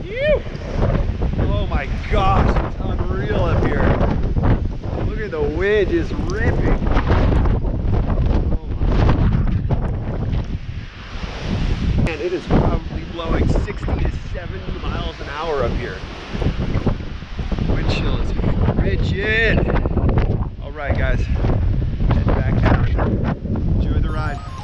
Phew. Oh my gosh, it's unreal up here. Look at the wind just ripping. Oh my. And it is probably blowing 60 to 70 miles an hour up here. Wind chill is frigid. All right, guys, head back down. Enjoy the ride.